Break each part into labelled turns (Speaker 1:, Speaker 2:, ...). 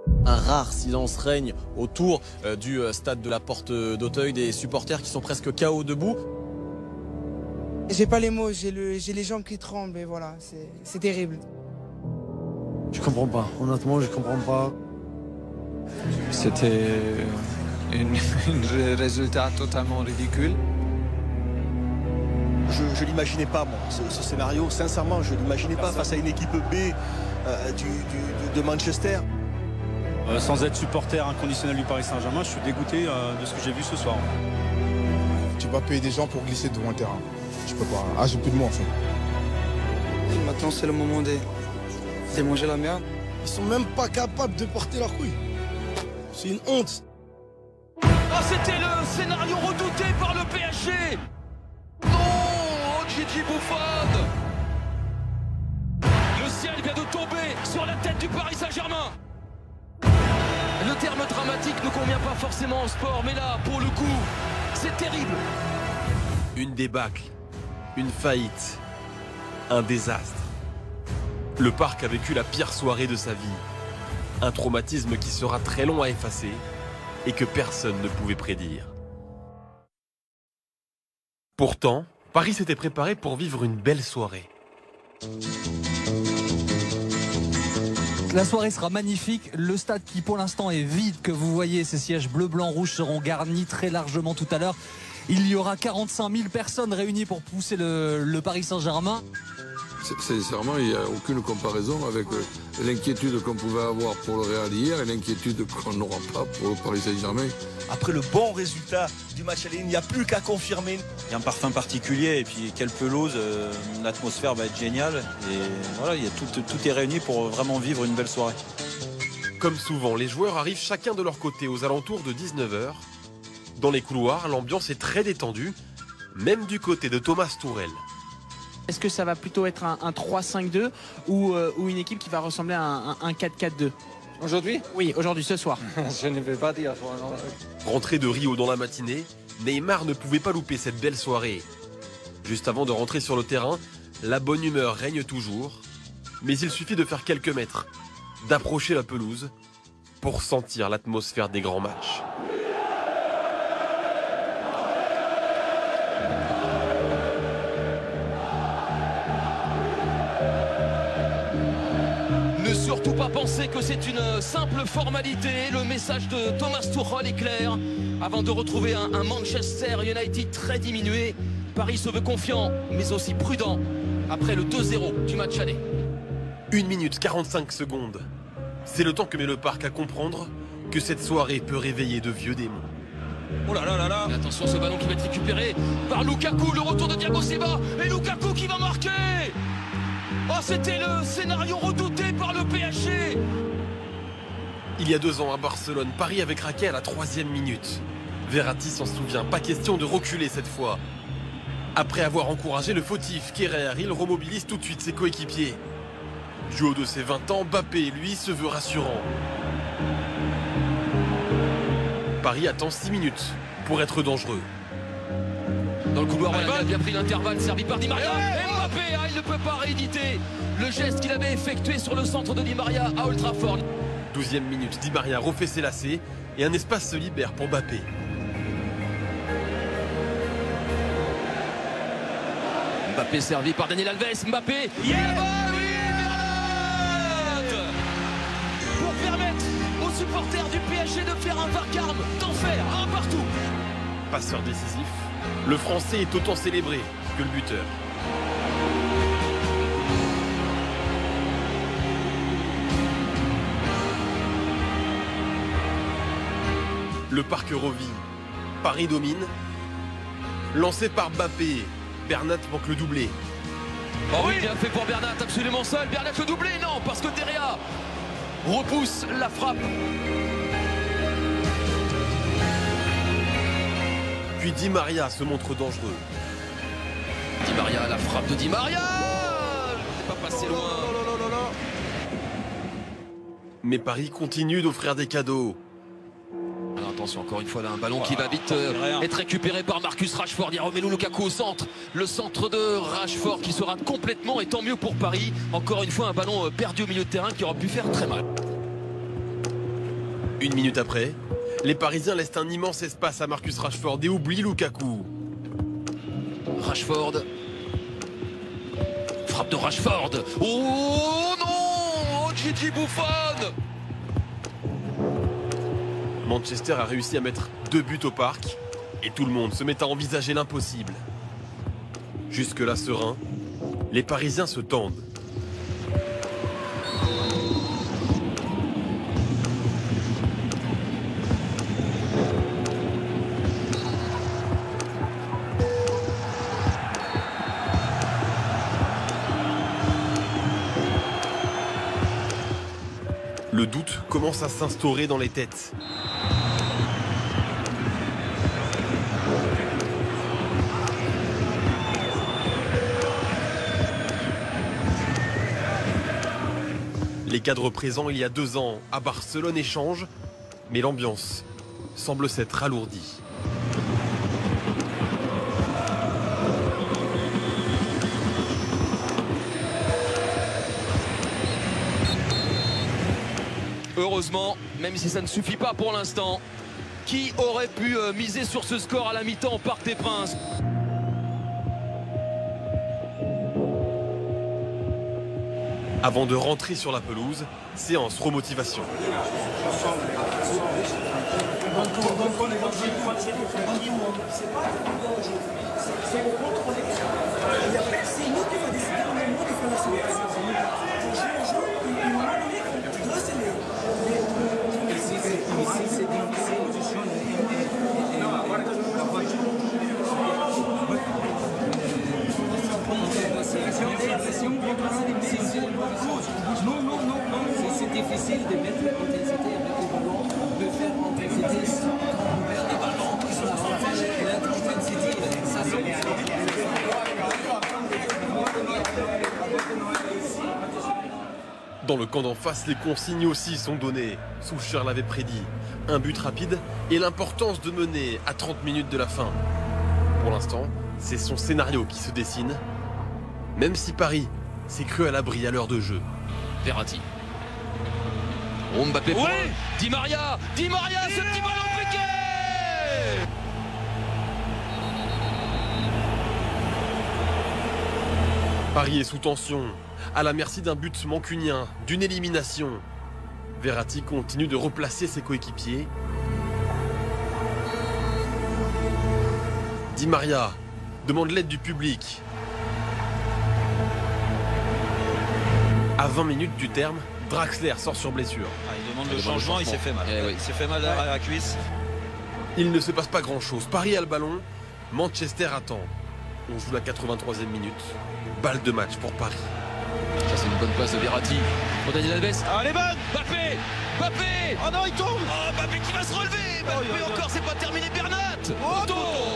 Speaker 1: Un rare silence règne autour du stade de la Porte d'Auteuil, des supporters qui sont presque KO debout.
Speaker 2: J'ai pas les mots, j'ai les jambes qui tremblent et voilà, c'est terrible.
Speaker 3: Je comprends pas, honnêtement je comprends pas. C'était un résultat totalement ridicule.
Speaker 4: Je l'imaginais pas, moi, ce scénario. Sincèrement, je l'imaginais pas face à une équipe B de Manchester.
Speaker 5: Sans être supporter inconditionnel du Paris Saint-Germain, je suis dégoûté de ce que j'ai vu ce soir.
Speaker 6: Tu vas payer des gens pour glisser devant le terrain. Je peux pas. Ah, j'ai plus de mots en fait.
Speaker 2: Et maintenant, c'est le moment de manger la merde.
Speaker 6: Ils sont même pas capables de porter leur couille. C'est une honte.
Speaker 7: Ah, c'était le scénario redouté par le PSG. Non, Gigi Buffon. Le ciel vient de tomber sur la tête du Paris Saint-Germain. Le terme dramatique ne convient pas forcément au sport, mais là, pour le coup, c'est terrible.
Speaker 8: Une débâcle, une faillite, un désastre. Le Parc a vécu la pire soirée de sa vie. Un traumatisme qui sera très long à effacer et que personne ne pouvait prédire. Pourtant, Paris s'était préparé pour vivre une belle soirée.
Speaker 9: La soirée sera magnifique. Le stade qui pour l'instant est vide, que vous voyez, ces sièges bleu, blanc, rouge seront garnis très largement tout à l'heure. Il y aura 45 000 personnes réunies pour pousser le Paris Saint-Germain.
Speaker 10: Sincèrement, il n'y a aucune comparaison avec l'inquiétude qu'on pouvait avoir pour le Real hier et l'inquiétude qu'on n'aura pas pour le Paris Saint-Germain.
Speaker 4: Après le bon résultat du match aller, il n'y a plus qu'à confirmer.
Speaker 5: Il y a un parfum particulier et puis quelle pelouse, l'atmosphère va être géniale. Et voilà, tout est réuni pour vraiment vivre une belle soirée.
Speaker 8: Comme souvent, les joueurs arrivent chacun de leur côté aux alentours de 19 h. Dans les couloirs, l'ambiance est très détendue, même du côté de Thomas Tuchel.
Speaker 11: Est-ce que ça va plutôt être un 3-5-2 ou une équipe qui va ressembler à un 4-4-2 ?
Speaker 3: Aujourd'hui?
Speaker 11: Oui, aujourd'hui, ce soir.
Speaker 3: Je ne vais pas dire.
Speaker 8: Rentré de Rio dans la matinée, Neymar ne pouvait pas louper cette belle soirée. Juste avant de rentrer sur le terrain, la bonne humeur règne toujours, mais il suffit de faire quelques mètres, d'approcher la pelouse pour sentir l'atmosphère des grands matchs.
Speaker 7: Ne surtout pas penser que c'est une simple formalité. Le message de Thomas Tuchel est clair. Avant de retrouver un Manchester United très diminué, Paris se veut confiant, mais aussi prudent, après le 2-0 du match aller.
Speaker 8: 1 minute 45 secondes. C'est le temps que met le Parc à comprendre que cette soirée peut réveiller de vieux démons.
Speaker 7: Oh là là là là. Et attention, ce ballon qui va être récupéré par Lukaku, le retour de Thiago Silva, et Lukaku qui va marquer. Oh, c'était le scénario redouté par le PSG.
Speaker 8: Il y a 2 ans à Barcelone, Paris avait craqué à la 3e minute. Verratti s'en souvient, pas question de reculer cette fois. Après avoir encouragé le fautif Kehrer, il remobilise tout de suite ses coéquipiers. Du haut de ses 20 ans, Mbappé, lui, se veut rassurant. Paris attend 6 minutes pour être dangereux.
Speaker 7: Dans le couloir, il a bien pris l'intervalle, servi par Di Maria. Et Mbappé, il ne peut pas rééditer le geste qu'il avait effectué sur le centre de Di Maria à Old Trafford.
Speaker 8: 12e minute, Di Maria refait ses lacets et un espace se libère pour Mbappé.
Speaker 7: Mbappé servi par Daniel Alves. Mbappé, pour permettre aux supporters du PSG de faire un vacarme, d'en faire un partout.
Speaker 8: Passeur décisif, le Français est autant célébré que le buteur. Le Parc revit. Paris domine. Lancé par Mbappé, Bernat manque le doublé.
Speaker 7: Oh oui, bien fait pour Bernat, absolument seul. Bernat le doublé, non, parce que Derrea repousse la frappe.
Speaker 8: Puis Di Maria se montre dangereux.
Speaker 7: Di Maria, la frappe de Di Maria. C'est pas passé loin.
Speaker 8: Mais Paris continue d'offrir des cadeaux.
Speaker 7: Alors attention, encore une fois là, un ballon qui va vite être récupéré par Marcus Rashford. Il y a Romelu Lukaku au centre. Le centre de Rashford qui sera complètement, et tant mieux pour Paris. Encore une fois, un ballon perdu au milieu de terrain qui aurait pu faire très mal.
Speaker 8: Une minute après, les Parisiens laissent un immense espace à Marcus Rashford et oublient Lukaku.
Speaker 7: Rashford. Frappe de Rashford. Oh non! Oh, Gigi Buffon!
Speaker 8: Manchester a réussi à mettre 2 buts au parc et tout le monde se met à envisager l'impossible. Jusque-là serein, les Parisiens se tendent. Le doute commence à s'instaurer dans les têtes. Les cadres présents il y a 2 ans à Barcelone échangent, mais l'ambiance semble s'être alourdie.
Speaker 7: Heureusement, même si ça ne suffit pas pour l'instant, qui aurait pu miser sur ce score à la mi-temps au Parc des Princes?
Speaker 8: Avant de rentrer sur la pelouse, séance remotivation.
Speaker 12: C'est difficile de mettre l'intensité avec le ballon, de faire l'intensité sans ouvrir les ballons. L'intensité, ça c'est...
Speaker 8: Dans le camp d'en face, les consignes aussi sont données. Soucheur l'avait prédit. Un but rapide et l'importance de mener à 30 minutes de la fin. Pour l'instant, c'est son scénario qui se dessine. Même si Paris s'est cru à l'abri à l'heure de jeu.
Speaker 7: Verratti. Oh, Mbappé. Oui, Di Maria, ce petit ballon piqué.
Speaker 8: Paris est sous tension, à la merci d'un but mancunien, d'une élimination. Verratti continue de replacer ses coéquipiers. Di Maria demande l'aide du public. À 20 minutes du terme, Draxler sort sur blessure.
Speaker 5: Il demande le changement, il s'est fait mal. Il s'est fait mal à la cuisse.
Speaker 8: Il ne se passe pas grand-chose. Paris a le ballon, Manchester attend. On joue la 83e minute. Balle de match pour Paris.
Speaker 7: Ça c'est une bonne passe de Verratti pour Daniel Alves.
Speaker 5: Ah, elle est bonne.
Speaker 7: Mbappé.
Speaker 5: Oh non, il tombe.
Speaker 7: Oh, Mbappé qui va se relever. Mbappé encore, c'est pas terminé. Bernat. Otto.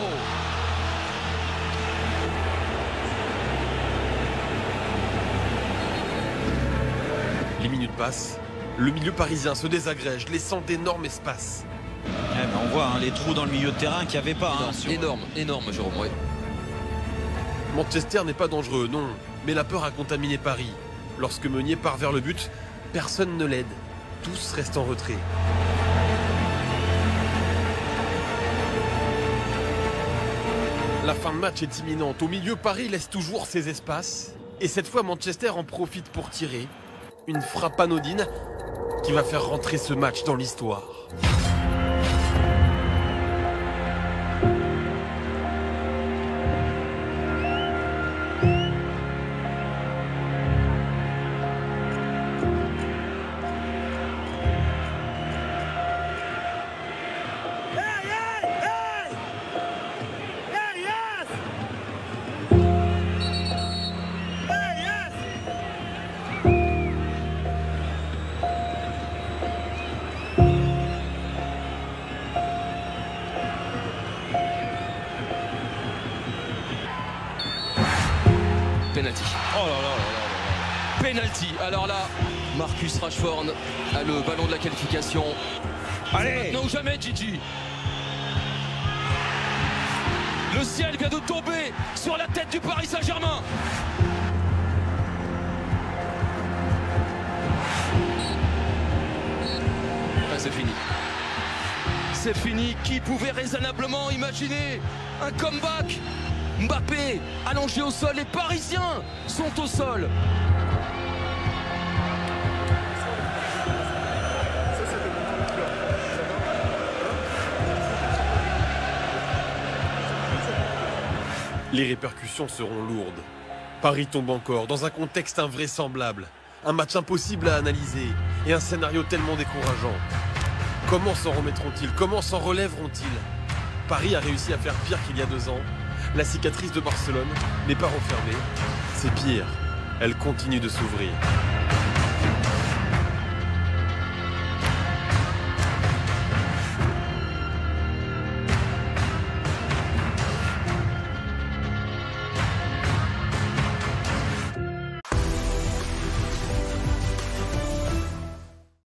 Speaker 8: Les minutes passent, le milieu parisien se désagrège, laissant d'énormes espaces.
Speaker 5: On voit les trous dans le milieu de terrain qu'il n'y avait pas.
Speaker 7: Énorme, Jérôme. Ouais.
Speaker 8: Manchester n'est pas dangereux, non, mais la peur a contaminé Paris. Lorsque Meunier part vers le but, personne ne l'aide. Tous restent en retrait. La fin de match est imminente. Au milieu, Paris laisse toujours ses espaces. Et cette fois, Manchester en profite pour tirer. Une frappe anodine qui va faire rentrer ce match dans l'histoire.
Speaker 7: Penalty. Oh là là là là. Penalty. Alors là, Marcus Rashford a le ballon de la qualification.
Speaker 5: Allez.
Speaker 7: Maintenant ou jamais, Gigi. Le ciel vient de tomber sur la tête du Paris Saint-Germain. Ah, c'est fini. c'est fini. Qui pouvait raisonnablement imaginer un comeback? Mbappé allongé au sol, les Parisiens sont au sol.
Speaker 8: Les répercussions seront lourdes. Paris tombe encore dans un contexte invraisemblable. Un match impossible à analyser et un scénario tellement décourageant. Comment s'en remettront-ils? Comment s'en relèveront-ils? Paris a réussi à faire pire qu'il y a 2 ans. La cicatrice de Barcelone n'est pas refermée. C'est pire. Elle continue de s'ouvrir.